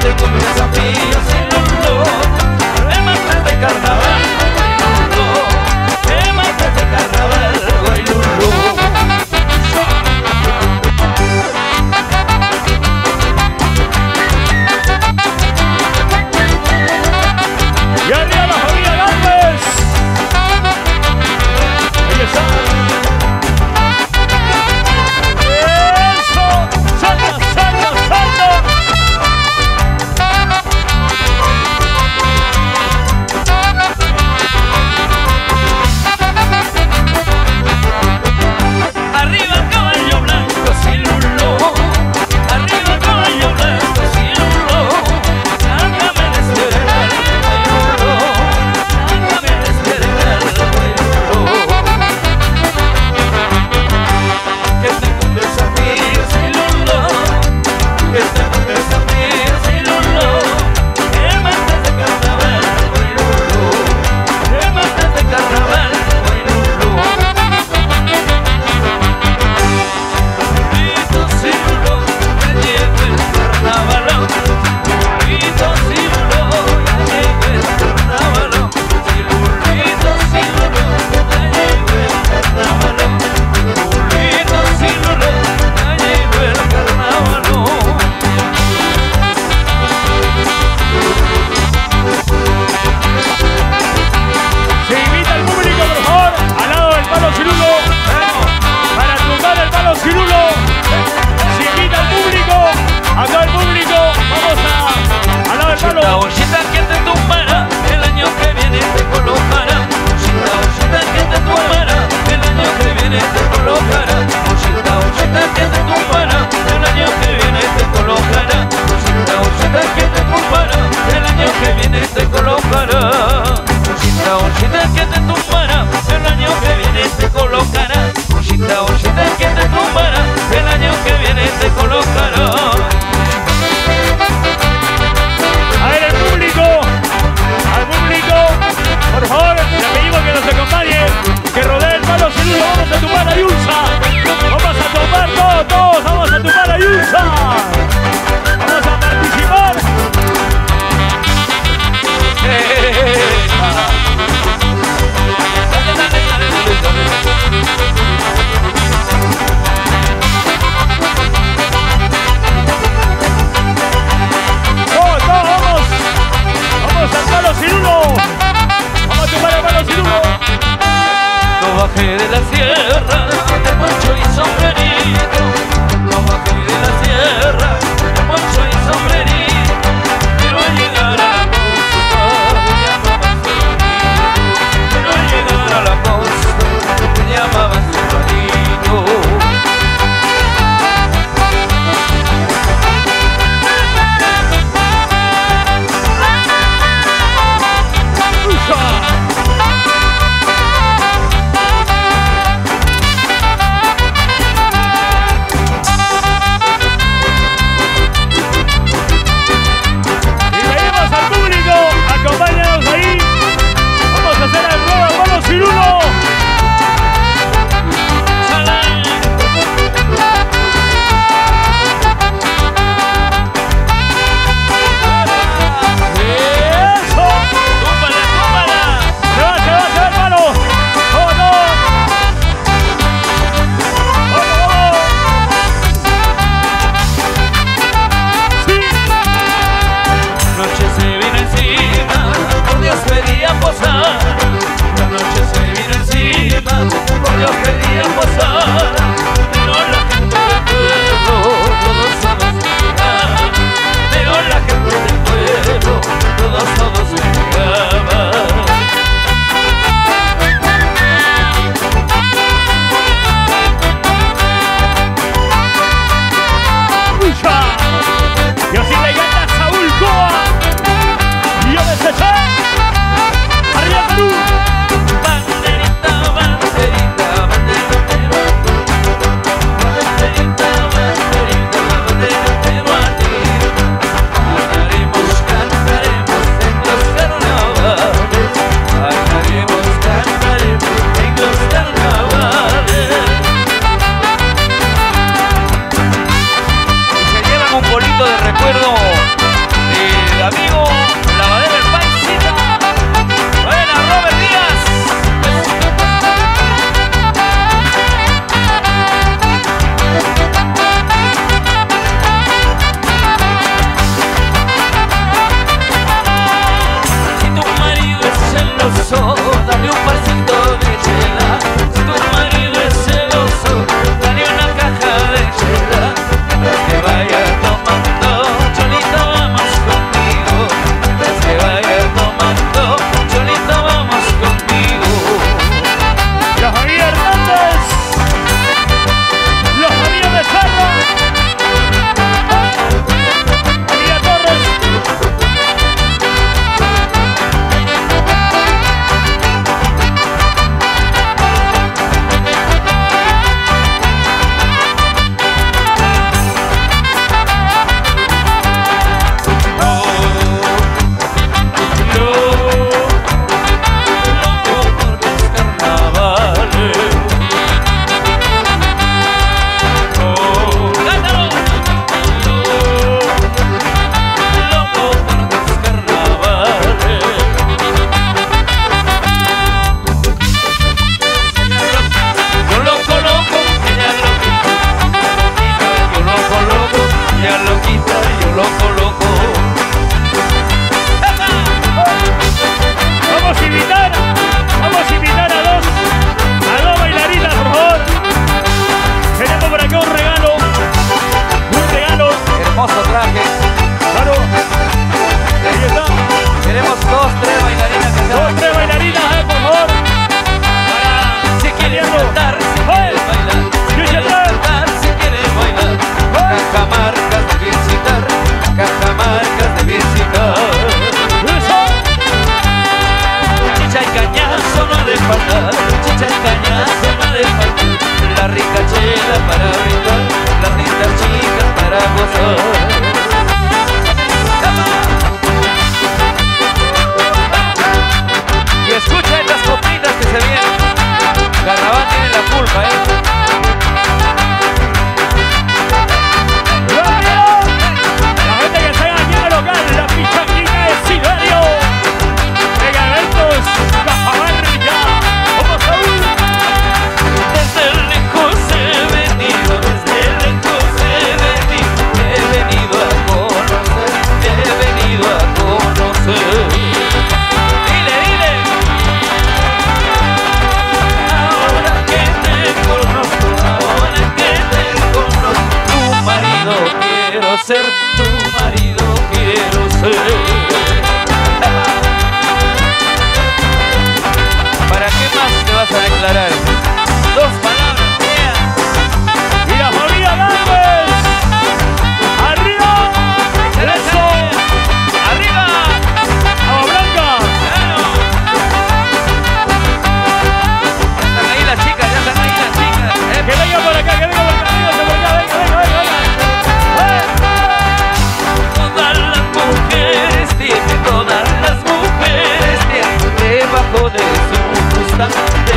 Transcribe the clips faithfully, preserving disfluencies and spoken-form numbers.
tengo un desafío sin luz. El martes de carnaval, el martes de carnaval, Guaylulú. Y arriba la familia Galvez. Ahí está. Eso, salta, salta, salta.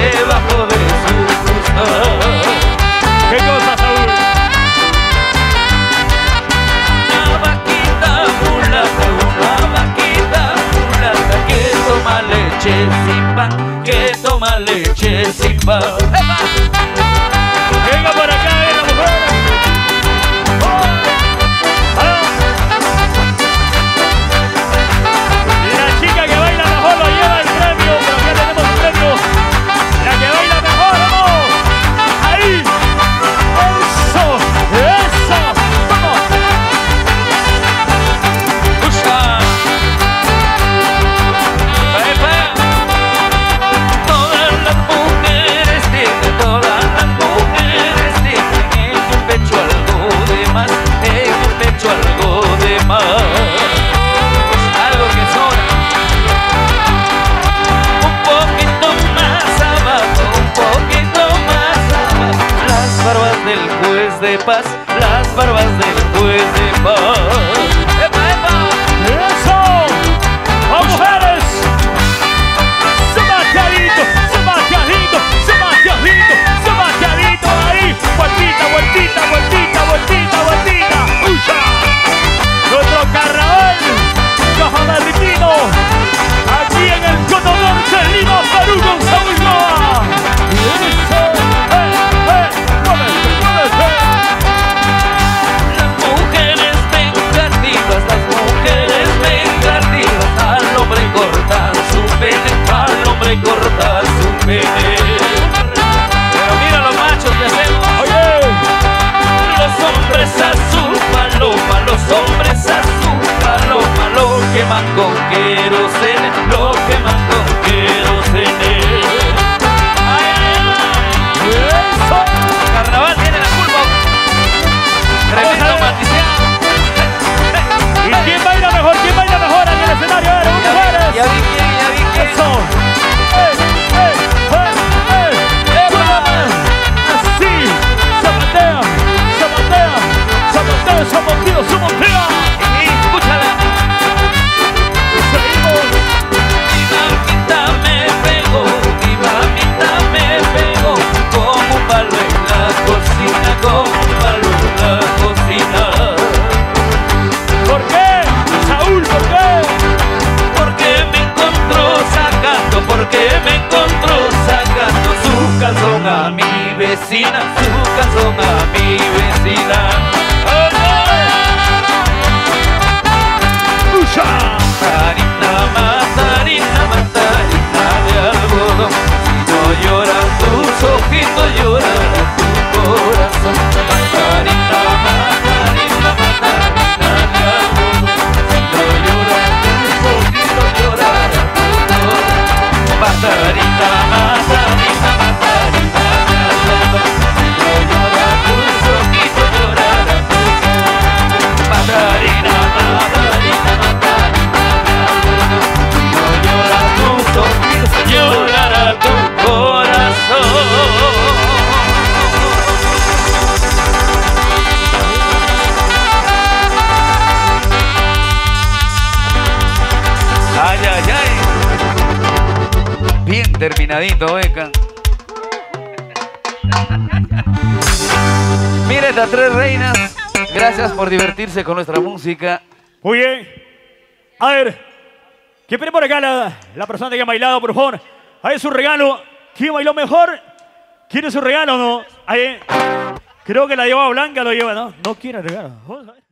debajo de su costal. ¿Qué cosa, Saúl? Una vaquita mulata, una vaquita mulata que toma leche sin pan, que toma leche sin pan. ¡Epa! Venga por acá, venga, mujer. Oh. Ah. La chica que baila mejor lo lleva el premio, pero acá tenemos un premio. La que baila mejor, vamos. Ahí. Eso, eso. Vamos. ¡Usa! ¡Epa! Todas las mujeres tienen, todas las mujeres tienen en el pecho algo de más, en el pecho algo de más. Algo que sobra. Un poquito más abajo, un poquito más abajo. Las barbas del juez de paz, las barbas del juez de paz. ¡Epa, epa! Eso. ¡Vamos, mujeres! ¡Sebastianito! ¡Sebastianito! ¡Sebastianito! ¡Sebastianito! Ahí. Vueltita, vueltita, vueltita, vueltita, vueltita. ¡Ucha! Nuestro carnaval cajamarquino. Aquí en el Cono Norte, Lima, Perú, con Saúl Noa. Eso. ¡Eh, eh! ¡Muévete, muévete! Las mujeres vengativas, las mujeres vengativas, al hombre cortan su pene, al hombre cortan su pene. Pero mira los machos que hacemos. Oye. Los hombres a su paloma, los hombres a su paloma, lo queman con querosene, lo queman con querosene. Ay, ay, ay. Eso. Carnaval tiene la culpa. Tremendo Vamos a ver. matizado. ¿Y quién baila mejor? ¿Quién baila mejor en el escenario? A ver, Ya vi, mujeres. ya vi quién, ya vi quién. Eso. ¡Eh, eh, eh, eh! ¡Súbame! Así. Zapatea, zapatea, zapatea, zapatea, zapatea. Y escúchala. Seguimos. Mi mamita me pegó, mi mamita me pegó, con un palo en la cocina, con un palo en la cocina. ¿Por qué? Saúl, ¿por qué? Porque me encontró sacando, porque me encontró sacando su calzón a mi vecina, su calzón a mi vecina. ¡Oh, ¡Ucha! Matarina, matarina, matarina de algodón. Si no lloran tus ojitos, llorará tu corazón. Matarina, matarina, matarina de algodón. Si no lloran tus ojitos, llorará tu corazón. Matarina, matarina, matarina de algodón. Si no lloran tus ojitos, llorará tu corazón. Matarina, matarina, matarina de algodón. Si no lloran tus ojitos, llorará tu corazón. Ay, ay, ay. Bien terminadito, Beca. Mira estas tres reinas. Gracias por divertirse con nuestra música. Muy bien. A ver, que viene por acá la, la persona que ha bailado, por favor. Ahí su regalo. ¿Quién bailó mejor? ¿Quiere su regalo o no? Ahí. Creo que la lleva Blanca, lo lleva, ¿no? No quiere regalo. Vamos a ver.